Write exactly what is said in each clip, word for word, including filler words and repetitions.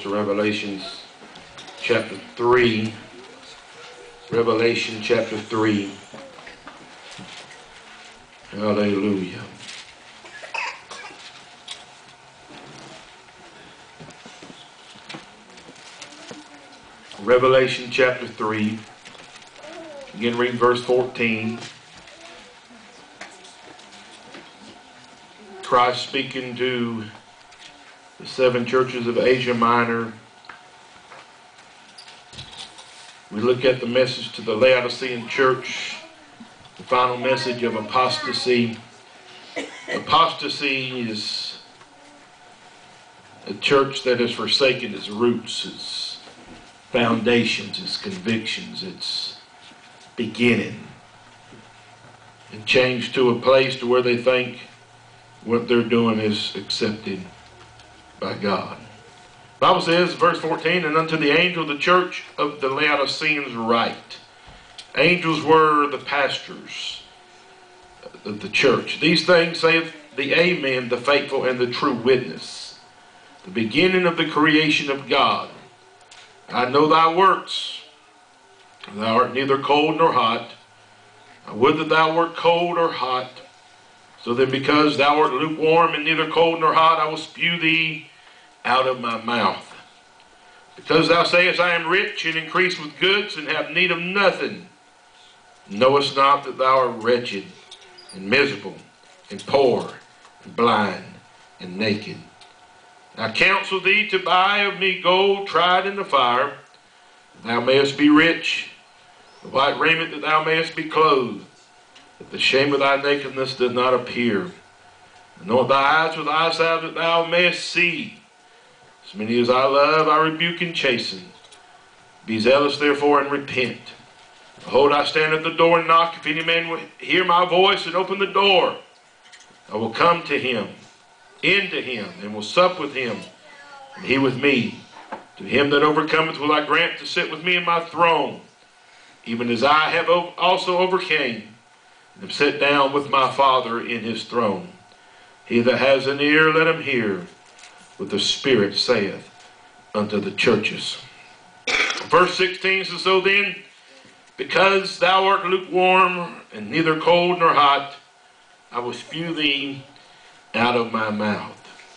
to Revelation chapter three. Revelation chapter three. Hallelujah. Revelation chapter three. Again, read verse fourteen. Christ speaking to the seven churches of Asia Minor. We look at the message to the Laodicean church, the final message of apostasy. Apostasy is a church that has forsaken its roots, its foundations, its convictions, its beginning, and changed to a place to where they think what they're doing is accepted by God. The Bible says, verse fourteen, and unto the angel of the church of the Laodiceans write. Angels were the pastors of the church. These things saith the Amen, the faithful and the true witness, the beginning of the creation of God. I know thy works. Thou art neither cold nor hot. I would that thou wert cold or hot. So then because thou art lukewarm and neither cold nor hot, I will spew thee out of my mouth. Because thou sayest, I am rich and increase with goods and have need of nothing, knowest not that thou art wretched and miserable and poor and blind and naked. I counsel thee to buy of me gold tried in the fire, that thou mayest be rich, the white raiment that thou mayest be clothed, that the shame of thy nakedness does not appear. Anoint thy eyes with eye salve that thou mayest see. As many as I love, I rebuke and chasten. Be zealous therefore and repent. Behold, I stand at the door and knock. If any man will hear my voice and open the door, I will come to him, into him, and will sup with him, and he with me. To him that overcometh will I grant to sit with me in my throne, even as I have also overcame, and have sat down with my Father in his throne. He that has an ear, let him hear what the Spirit saith unto the churches. Verse sixteen says, so then, because thou art lukewarm and neither cold nor hot, I will spew thee out of my mouth.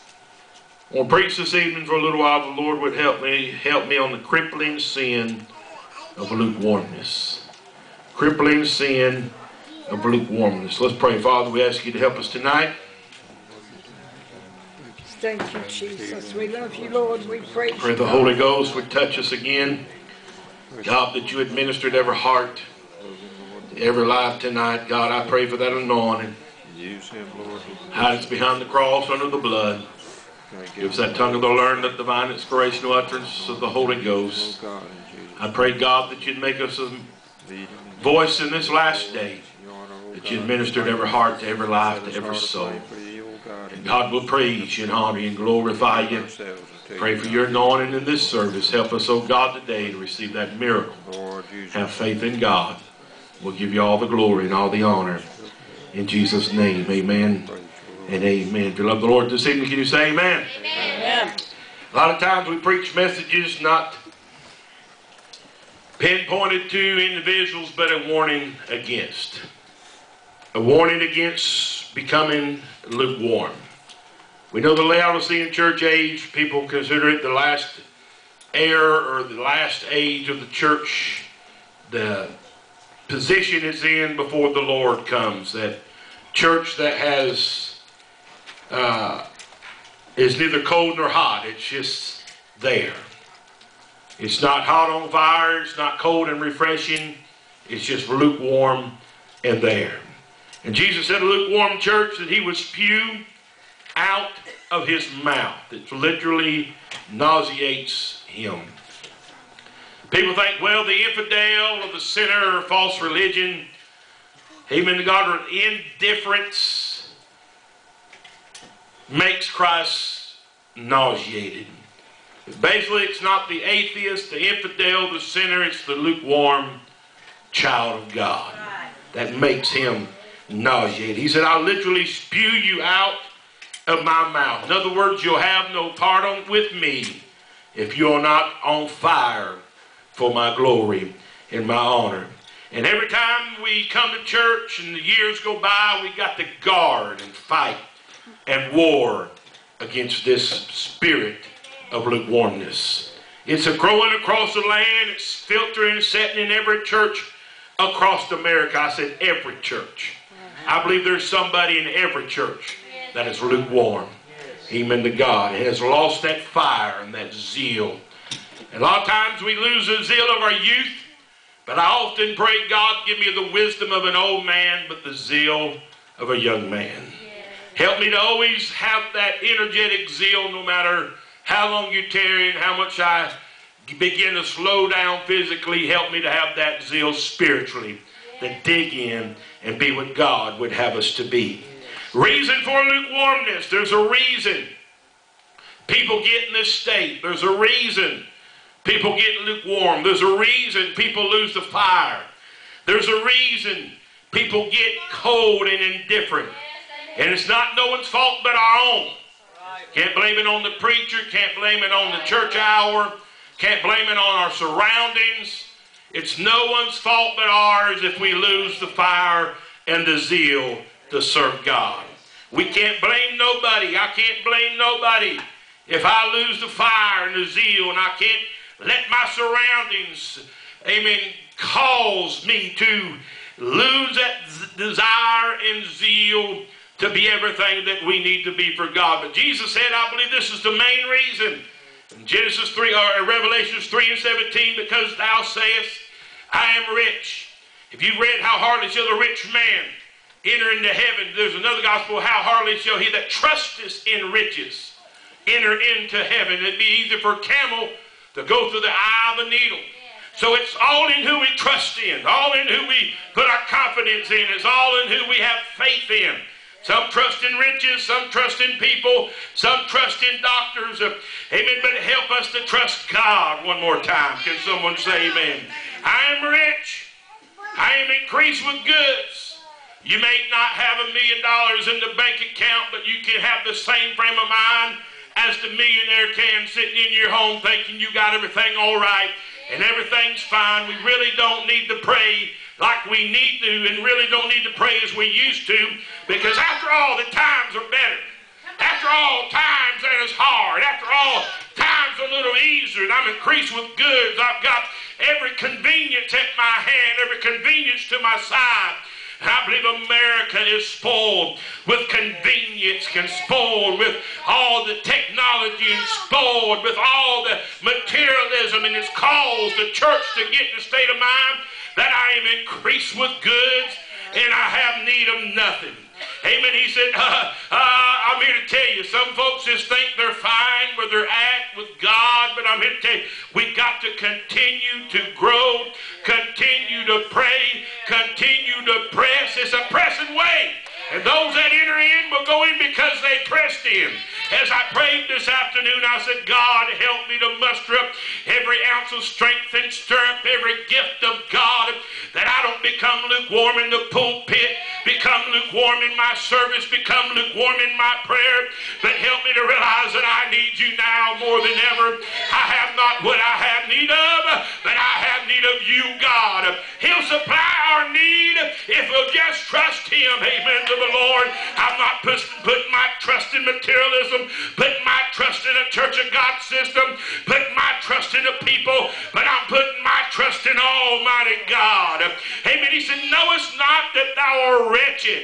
I want to preach this evening for a little while. The Lord would help me, help me on the crippling sin of lukewarmness. Crippling sin of lukewarmness. Let's pray. Father, we ask you to help us tonight. Thank you, Jesus. We love you, Lord. We praise you. Pray the Holy Ghost would touch us again. God, that you administered every heart, to every life tonight. God, I pray for that anointing. Use him, Lord. Hide us behind the cross under the blood. Give us that tongue of the learned, that divine inspirational utterance of the Holy Ghost. I pray, God, that you'd make us a voice in this last day, that you administered every heart to every life, to every soul. And God will praise you and honor you and glorify you. Pray for your anointing in this service. Help us, oh God, today to receive that miracle. Have faith in God. We'll give you all the glory and all the honor. In Jesus' name, amen and amen. If you love the Lord this evening, can you say amen? Amen. A lot of times we preach messages not pinpointed to individuals, but a warning against. A warning against becoming lukewarm. We know the Laodicean church age, people consider it the last era or the last age of the church. The position it's in before the Lord comes. That church that has uh, is neither cold nor hot. It's just there. It's not hot on fire. It's not cold and refreshing. It's just lukewarm and there. And Jesus said a lukewarm church that he would spew out of his mouth. It literally nauseates him. People think, well, the infidel or the sinner or false religion, amen to God, or indifference makes Christ nauseated. Basically, it's not the atheist, the infidel, the sinner, it's the lukewarm child of God that makes him nauseated. He said, I'll literally spew you out of my mouth. In other words, you'll have no part on with me. if you're not on fire for my glory and my honor. And every time we come to church and the years go by, we got to guard and fight and war against this spirit of lukewarmness. It's a growing across the land. It's filtering and setting in every church across America. I said every church. I believe there's somebody in every church that is lukewarm. Amen to God. It has lost that fire and that zeal. And a lot of times we lose the zeal of our youth. But I often pray, God, give me the wisdom of an old man, but the zeal of a young man. Help me to always have that energetic zeal no matter how long you tarry and how much I begin to slow down physically. Help me to have that zeal spiritually, to dig in and be what God would have us to be. Reason for lukewarmness. There's a reason people get in this state. There's a reason people get lukewarm. There's a reason people lose the fire. There's a reason people get cold and indifferent. And it's not no one's fault but our own. Can't blame it on the preacher. Can't blame it on the church hour. Can't blame it on our surroundings. It's no one's fault but ours if we lose the fire and the zeal to serve God. We can't blame nobody. I can't blame nobody if I lose the fire and the zeal, and I can't let my surroundings, amen, cause me to lose that desire and zeal to be everything that we need to be for God. But Jesus said, I believe this is the main reason. In Genesis three, or Revelations three and seventeen, because thou sayest, I am rich. If you read how hardly shall the rich man enter into heaven, there's another gospel, how hardly shall he that trusteth in riches enter into heaven. It'd be easier for a camel to go through the eye of a needle. So it's all in who we trust in, all in who we put our confidence in. It's all in who we have faith in. Some trust in riches, some trust in people, some trust in doctors. Uh, amen. But help us to trust God one more time. Can someone say amen? I am rich. I am increased with goods. You may not have a million dollars in the bank account, but you can have the same frame of mind as the millionaire can, sitting in your home thinking you got everything all right and everything's fine. We really don't need to pray like we need to, and really don't need to pray as we used to, because after all, the times are better. After all, times ain't as hard. After all, times are a little easier, and I'm increased with goods. I've got every convenience at my hand, every convenience to my side. And I believe America is spoiled with convenience, and spoiled with all the technology, and spoiled with all the materialism, and it's caused the church to get in a state of mind that I am increased with goods and I have need of nothing. Amen. He said, uh, uh, I'm here to tell you, some folks just think they're fine where they're at with God, but I'm here to tell you, we've got to continue to grow, continue to pray, continue to press. It's a pressing way. And those that enter in will go in because they pressed in. As I prayed this afternoon, I said, God, help me to muster up every ounce of strength and stir up every gift of God, that I don't become lukewarm in the pulpit, become lukewarm in my service, become lukewarm in my prayer, but help me to realize that I need you now more than ever. I have not what I have need of, but I have need of you, God. He'll supply our need if we'll just trust him. Amen to the Lord. I'm not putting my trust in materialism, putting my trust in a Church of God system, putting my trust in the people, but I'm putting my trust in Almighty God. Amen. He said, knowest not that thou art wretched.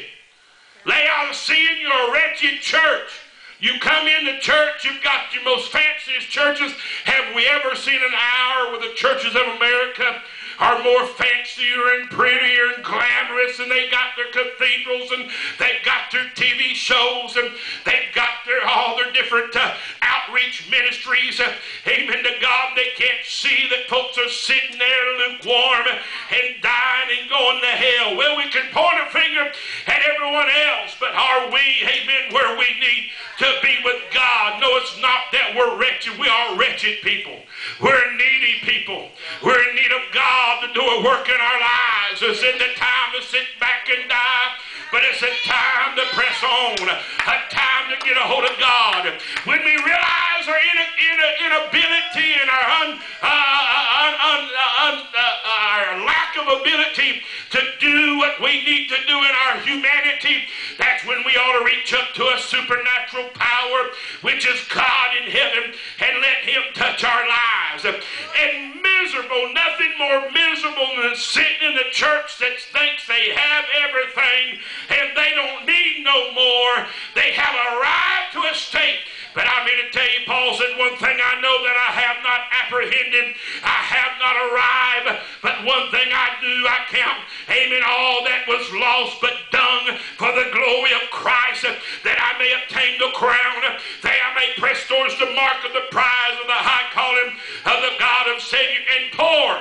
Laodicean, you're a wretched church. You come into church, you've got your most fanciest churches. Have we ever seen an hour where the churches of America are more fancier and prettier and glamorous, and they got their cathedrals, and they've got their T V shows, and they've got their all their different uh, outreach ministries. Uh, amen to God. They can't see that folks are sitting there lukewarm and dying and going to hell. Well, we can point a finger at everyone else, but are we, amen, where we need to be with God? No, it's not that we're wretched. We are wretched people. We're needy people. We're in need of God to do a work in our lives. It's in the time to sit back and die, but it's a time to press on, a time time to get a hold of God. When we realize our inability and our, un, uh, un, un, un, uh, our lack of ability to do what we need to do in our humanity, that's when we ought to reach up to a supernatural power, which is God in heaven, and let him touch our lives. And miserable, nothing more miserable than sitting in a church that thinks they have everything and they don't need no more. They have arrived to a state. But I'm here to tell you, Paul said, one thing I know that I have not apprehended, I have not arrived, but one thing I do, I count, amen, all that was lost but dung for the glory of Christ, that I may obtain the crown, that I may press towards the mark of the prize of the high calling of the God of Savior and poor.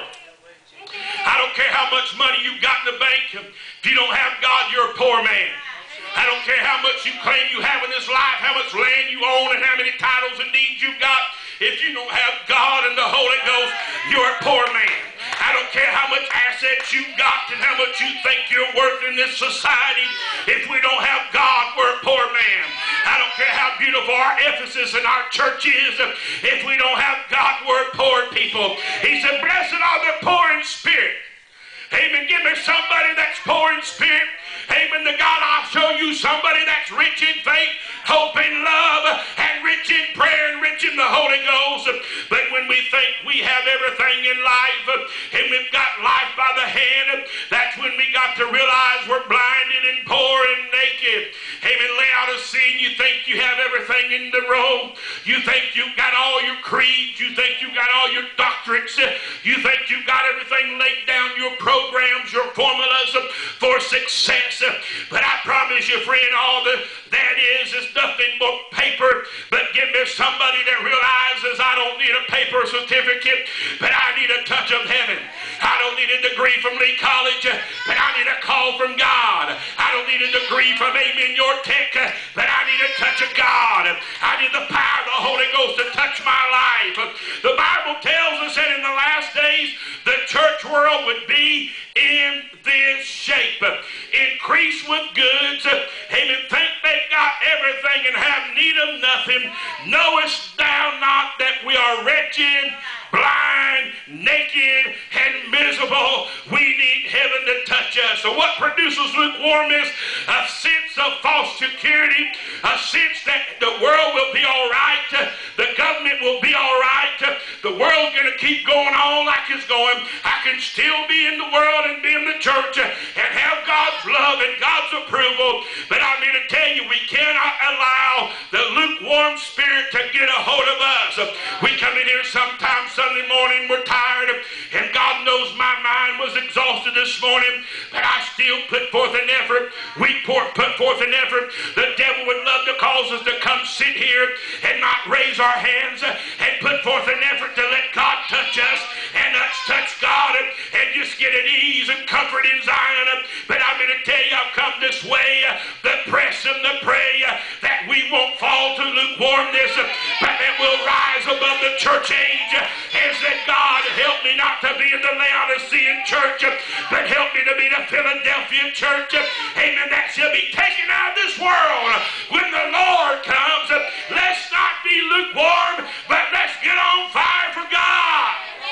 I don't care how much money you've got in the bank. If you don't have God, you're a poor man. I don't care how much you claim you have in this life, how much land you own, and how many titles and deeds you've got. If you don't have God and the Holy Ghost, you're a poor man. I don't care how much assets you've got and how much you think you're worth in this society. If we don't have God, we're a poor man. I don't care how beautiful our Ephesus and our church is. If we don't have God, we're poor people. He said, blessed are the poor in spirit. Amen. Give me somebody that's poor in spirit. Amen. To God, I'll show you somebody that's rich in faith, hope, and love, and rich in prayer, and rich in the Holy Ghost. But when we think we have everything in life, and we've got life by the hand, that's when we got to realize we're blinded and poor and naked. Amen. Laodicean, you think you have everything in the row. You think you've got all your creeds. You think you've got all your doctrines. You think you've got everything laid down, your programs, your formulas for success. But I promise you, friend, all the, that is is nothing but paper. But give me somebody that realizes I don't need a paper certificate, but I need a touch of heaven. I don't need a degree from Lee College, but I need a call from God. I don't need a degree from Amen Your Tech, but I need a touch of God. I need the power of the Holy Ghost to touch my life. The Bible tells us that in the last days, the church world would be in this shape. Increase with goods. Amen. Think they got everything and have need of nothing. Knowest thou not that we are wretched, blind, naked, and miserable? We need heaven to touch us. So what produces lukewarmness? A sense of false security, a sense that the world will be all right, the government will be all right, the world's going to keep going on like it's going. I can still be in the world and be in the church and have God's love and God's approval, but I'm here to tell you, we cannot allow the lukewarm spirit to get a hold of us. We come in here sometimes Sunday morning, we're tired, and God knows my mind was exhausted this morning, but I still put forth an effort. We put forth an effort. The devil would love to cause us to come sit here and not raise our hands and put forth an effort to let God touch us and us touch God and, and just get at ease and comfort in Zion. But I'm going to tell you, I've come this way, the press and the pray, that we won't fall to lukewarmness, but that we'll rise above the church age and say, God, help me not to be in the Laodicean church, but help me to be the Philadelphia church. Amen. That shall be taken out of this world when the Lord comes. Let's not be lukewarm, but let's get on fire for God.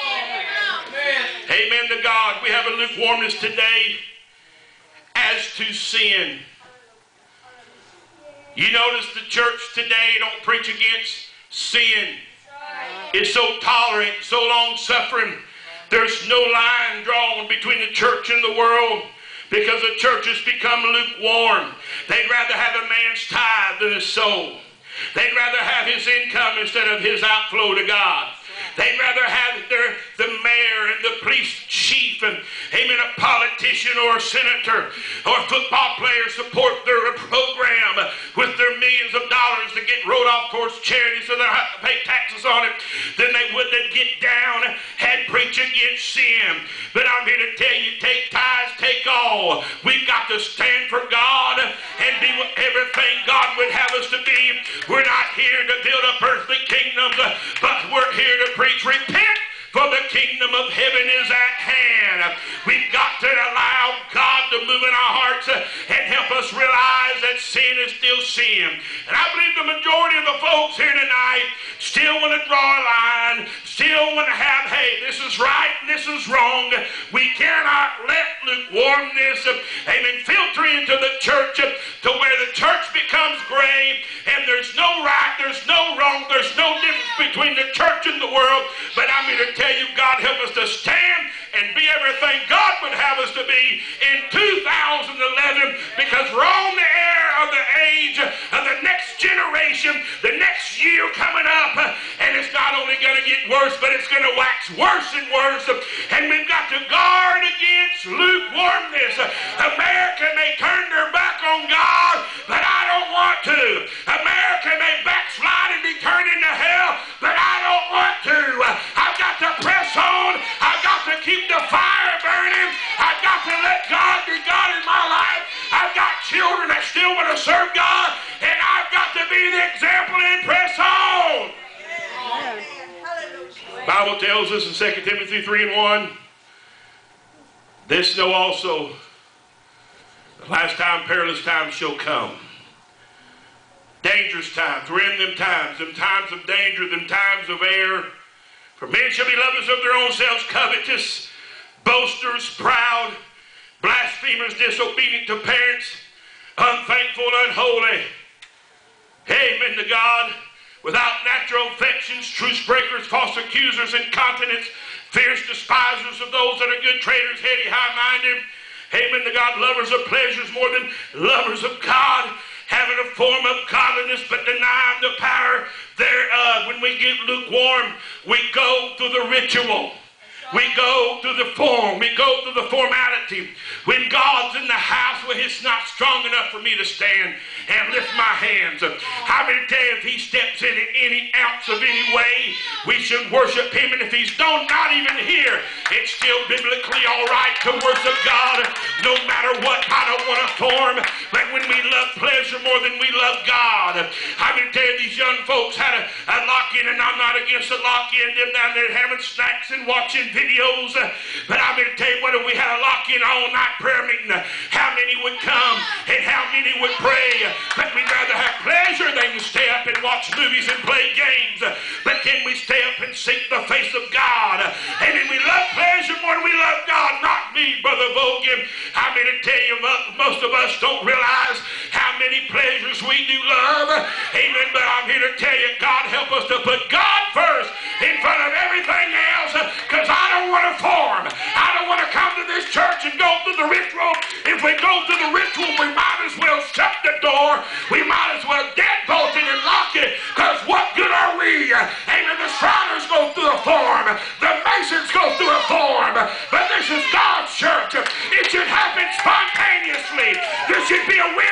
Amen. Amen to God. We have a lukewarmness today as to sin. You notice the church today don't preach against sin. It's so tolerant, so long-suffering. There's no line drawn between the church and the world because the church has become lukewarm. They'd rather have a man's tithe than his soul. They'd rather have his income instead of his outflow to God. They'd rather have their, the mayor and the police chief and, amen, a politician or a senator or a football player support their program with their millions of dollars to get wrote off towards charity so they don't have to pay taxes on it than they would to get down and preach against sin. But I'm here to tell you, take tithes, take all. We've got to stand for God and be everything God would have us to be. We're not here to build up earthly kingdoms, but we're here to preach, repent, for the kingdom of heaven is at hand. We've got to allow God to move in our hearts and help us realize that sin is still sin. And I believe the majority of the folks here tonight still want to draw a line, still want to have, hey, this is right and this is wrong. We cannot let lukewarmness, amen, filter into the church to where the church becomes gray and there's no right, there's no wrong, there's no difference between the church and the world. But I'm here to tell you, God help us to stand and be everything God would have us to be in two thousand eleven, because we're on the air of the age of the next generation, the next year coming up, and it's not only going to get worse, but it's going to wax worse and worse, and we've got to guard against lukewarmness. America may turn their back on God, but I don't want to. America may backslide and be turned into hell, but I don't want to. I've got to press on. I've got to keep the fire burning. I've got to let God be God in my life. I've got children that still want to serve God, and I've got to be the example and press on. The Bible tells us in Second Timothy three and one, this know also, the last time perilous times shall come. Dangerous times. We're in them times, them times of danger, them times of error. For men shall be lovers of their own selves, covetous, boasters, proud, blasphemers, disobedient to parents, unthankful, unholy. Amen to God. Without natural affections, truce breakers, false accusers, incontinents, fierce despisers of those that are good, traitors, heady, high-minded. Amen to God. Lovers of pleasures more than lovers of God, having a form of godliness but denying the power thereof. When we get lukewarm, we go through the ritual. We go through the form. We go through the formality. When God's in the house, well, it's not strong enough for me to stand and lift my hands. I'm going to tell you, if he steps in in any ounce of any way, we should worship him. And if he's don't, not even here, it's still biblically all right to worship God no matter what. I don't want to form, but when we love pleasure more than we love God, I'm going to tell you, these young folks had a, a lock-in, and I'm not against a lock-in. Them down there having snacks and watching videos, but I'm going to tell you what, if we had a lock-in all-night prayer meeting, how many would come and how many would pray? But we'd rather have pleasure than to stay up and watch movies and play games. But can we stay up and seek the face of God? And then we love pleasure more than we love God. Not me, Brother Vogan. I'm going to tell you, most of us don't realize how many pleasures we do love. Amen. But I'm here to tell you, God help us to put God first in front of everything else, because I don't want to form. I don't want to come to this church and go through the ritual. If we go through the ritual, we might as well shut the door. We might as well deadbolt it and lock it, because what good are we? Amen. The Shriners go through a form. The Masons go through a form. But this is God's church. It should happen spontaneously. There should be a wind